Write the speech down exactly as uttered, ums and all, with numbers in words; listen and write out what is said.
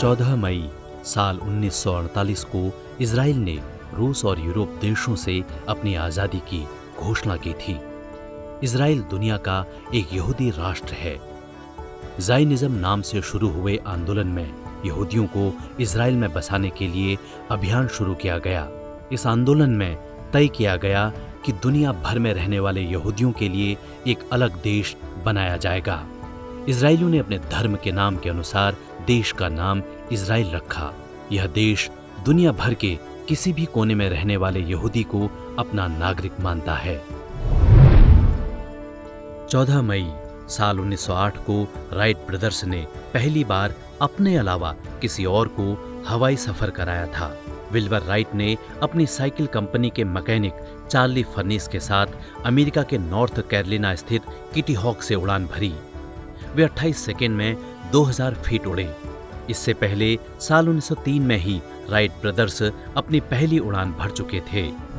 चौदह मई साल उन्नीस सौ अड़तालीस को इजराइल ने रूस और यूरोप देशों से अपनी आज़ादी की घोषणा की थी। इजराइल दुनिया का एक यहूदी राष्ट्र है। ज़ायनिज़्म नाम से शुरू हुए आंदोलन में यहूदियों को इजराइल में बसाने के लिए अभियान शुरू किया गया। इस आंदोलन में तय किया गया कि दुनिया भर में रहने वाले यहूदियों के लिए एक अलग देश बनाया जाएगा। इजराइलियों ने अपने धर्म के नाम के अनुसार देश का नाम इजराइल रखा। यह देश दुनिया भर के किसी भी कोने में रहने वाले यहूदी को अपना नागरिक मानता है। चौदह मई साल उन्नीस सौ आठ को राइट ब्रदर्स ने पहली बार अपने अलावा किसी और को हवाई सफर कराया था। विल्बर राइट ने अपनी साइकिल कंपनी के मैकेनिक चार्ली फर्निस के साथ अमेरिका के नॉर्थ कैरोलिना स्थित किटी हॉक से उड़ान भरी। वे अट्ठाईस सेकेंड में दो हज़ार फीट उड़े। इससे पहले साल उन्नीस सौ तीन में ही राइट ब्रदर्स अपनी पहली उड़ान भर चुके थे।